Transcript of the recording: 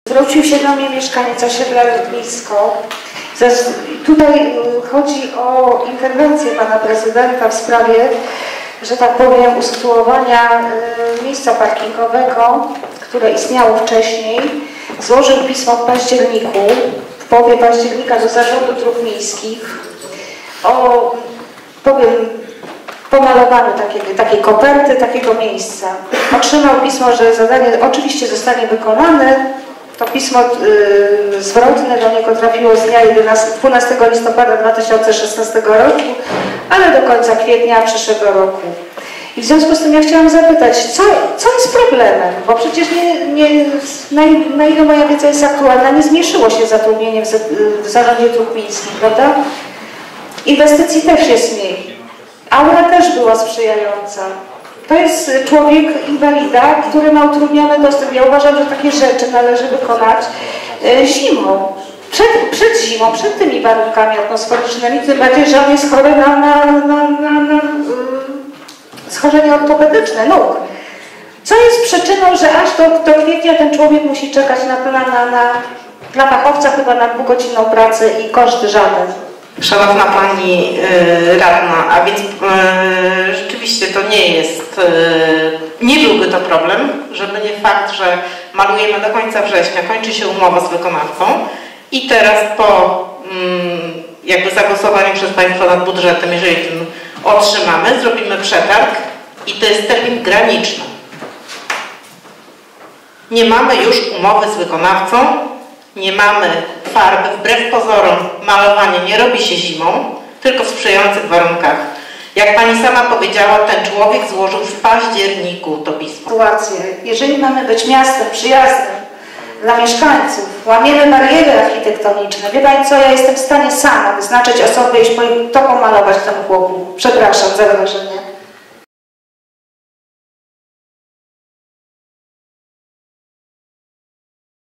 Zwrócił się do mnie mieszkaniec osiedla Rybnisko. Tutaj chodzi o interwencję pana prezydenta w sprawie, że tak powiem, usytuowania miejsca parkingowego, które istniało wcześniej. Złożył pismo w październiku, w połowie października do Zarządu Dróg Miejskich o, powiem, pomalowaniu takiej koperty, takiego miejsca. Otrzymał pismo, że zadanie oczywiście zostanie wykonane. To pismo zwrotne do niego trafiło z dnia 12 listopada 2016 roku, ale do końca kwietnia przyszłego roku. I w związku z tym ja chciałam zapytać, co jest problemem? Bo przecież na ile moja wiedza jest aktualna, nie zmniejszyło się zatrudnienie w Zarządzie Dróg Miejskich, prawda? Inwestycji też jest mniej. Aura też była sprzyjająca. To jest człowiek inwalida, który ma utrudniony dostęp. Ja uważam, że takie rzeczy należy wykonać zimą. Przed zimą, przed tymi warunkami atmosferycznymi, tym bardziej, że on jest chory na schorzenie ortopedyczne nóg. Co jest przyczyną, że aż do kwietnia ten człowiek musi czekać dla fachowca chyba na dwugodzinną pracę i koszty żaden. Szanowna Pani Radna, a więc rzeczywiście to nie jest, nie byłby to problem, żeby nie fakt, że malujemy do końca września, kończy się umowa z wykonawcą i teraz po jakby zagłosowaniu przez Państwa nad budżetem, jeżeli ten otrzymamy, zrobimy przetarg i to jest termin graniczny. Nie mamy już umowy z wykonawcą, nie mamy farby, wbrew pozorom malowanie nie robi się zimą, tylko w sprzyjających warunkach. Jak Pani sama powiedziała, ten człowiek złożył w październiku to pismo. Sytuację. Jeżeli mamy być miastem przyjaznym dla mieszkańców, łamiemy bariery architektoniczne. Wie Pani co, ja jestem w stanie sama wyznaczyć osobę i to pomalować temu chłopu. Przepraszam za wyrażenie.